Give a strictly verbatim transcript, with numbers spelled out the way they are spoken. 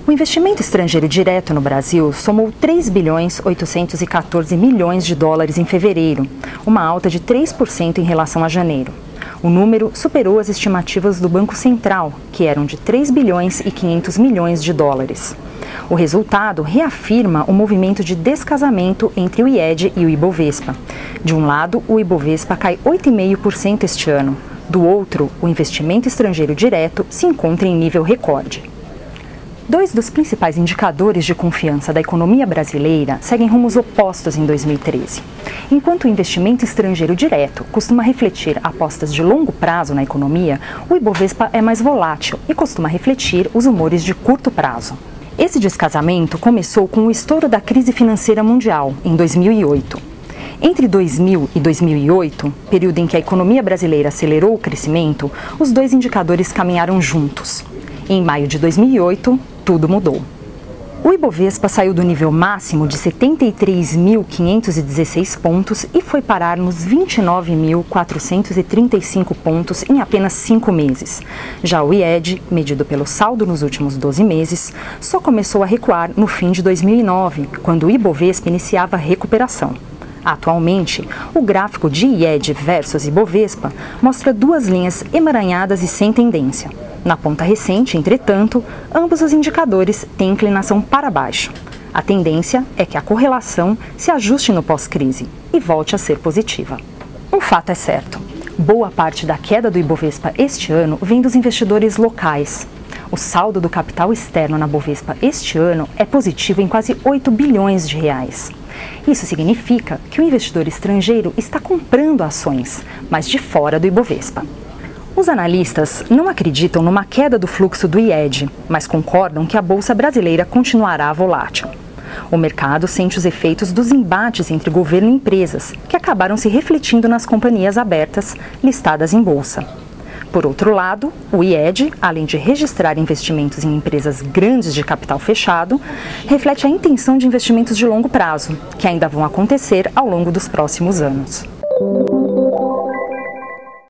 O investimento estrangeiro direto no Brasil somou três bilhões oitocentos e quatorze milhões de dólares em fevereiro, uma alta de três por cento em relação a janeiro. O número superou as estimativas do Banco Central, que eram de três bilhões e quinhentos milhões de dólares. O resultado reafirma o movimento de descasamento entre o I E D e o Ibovespa. De um lado, o Ibovespa cai oito vírgula cinco por cento este ano. Do outro, o investimento estrangeiro direto se encontra em nível recorde. Dois dos principais indicadores de confiança da economia brasileira seguem rumos opostos em dois mil e treze. Enquanto o investimento estrangeiro direto costuma refletir apostas de longo prazo na economia, o Ibovespa é mais volátil e costuma refletir os humores de curto prazo. Esse descasamento começou com o estouro da crise financeira mundial, em dois mil e oito. Entre dois mil e dois mil e oito, período em que a economia brasileira acelerou o crescimento, os dois indicadores caminharam juntos. Em maio de dois mil e oito, tudo mudou. O Ibovespa saiu do nível máximo de setenta e três mil quinhentos e dezesseis pontos e foi parar nos vinte e nove mil quatrocentos e trinta e cinco pontos em apenas cinco meses. Já o I E D, medido pelo saldo nos últimos doze meses, só começou a recuar no fim de dois mil e nove, quando o Ibovespa iniciava a recuperação. Atualmente, o gráfico de I E D versus Ibovespa mostra duas linhas emaranhadas e sem tendência. Na ponta recente, entretanto, ambos os indicadores têm inclinação para baixo. A tendência é que a correlação se ajuste no pós-crise e volte a ser positiva. Um fato é certo: boa parte da queda do Ibovespa este ano vem dos investidores locais. O saldo do capital externo na Bovespa este ano é positivo em quase oito bilhões de reais. Isso significa que o investidor estrangeiro está comprando ações, mas de fora do Ibovespa. Os analistas não acreditam numa queda do fluxo do I E D, mas concordam que a Bolsa brasileira continuará volátil. O mercado sente os efeitos dos embates entre governo e empresas, que acabaram se refletindo nas companhias abertas listadas em bolsa. Por outro lado, o I E D, além de registrar investimentos em empresas grandes de capital fechado, reflete a intenção de investimentos de longo prazo, que ainda vão acontecer ao longo dos próximos anos.